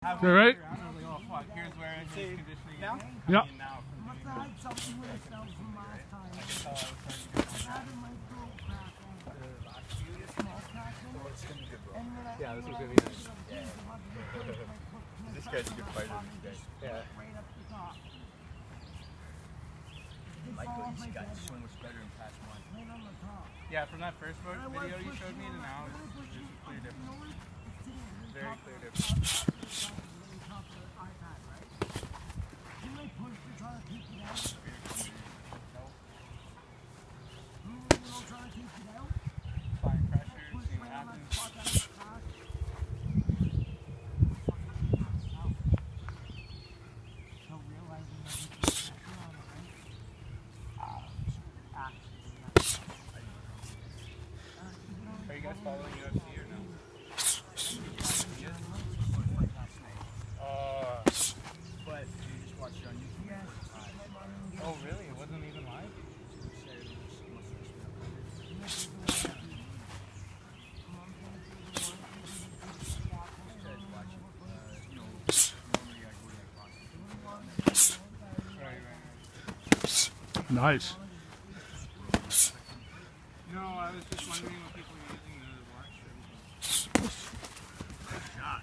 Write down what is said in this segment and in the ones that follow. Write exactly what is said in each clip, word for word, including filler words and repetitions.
Is that right? Now? Yeah. Yeah, this was gonna be nice. Yeah. This guy's a good fighter. This guy. Yeah. Michael, he's got so much better in past one. Yeah, from that first video you showed me to now, it's, it's a clear difference. Very clear difference. Applying pressure, seeing what happens. Are you guys following U F C or no? Uh, But you just watch it on YouTube. oh really? It wasn't even live? Right, right, Nice. right. No, I was just wondering what people are using to watch everything. Shot.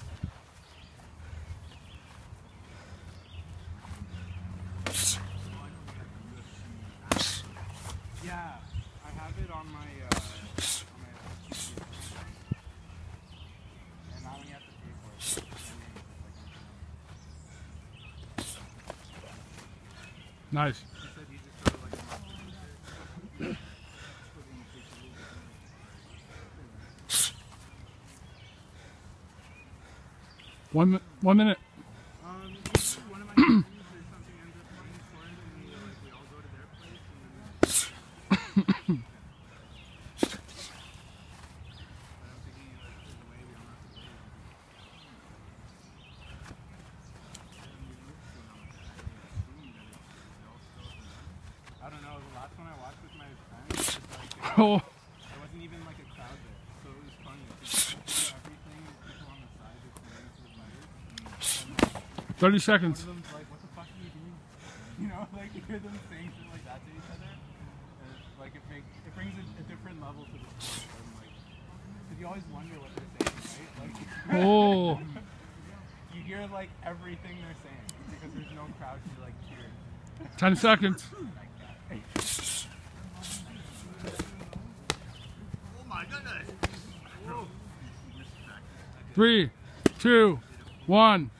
Yeah, I have it on my, uh, on my T V. And now we have to pay for it. Nice. He said he just started like a month. One mi- one minute. Um, one of my friends or something ends up playing for it, and we, like, we all go to their place, and then but I'm thinking, like, there's a way we don't have to play it. I don't know, the last one I watched with my friends, was like, Oh, there wasn't even like a crowd there, so it was funny. Just everything, people on the side just waiting for the players. thirty seconds. One of them's like, what the fuck are you doing? You know, like you hear them saying shit like that to each other. And it's like it makes it brings a, a different level to the sport. And like, because you always wonder what they're saying, right? Like, Oh, you hear like everything they're saying because there's no crowd to like cheer. ten seconds. Oh my goodness. Three, two, one.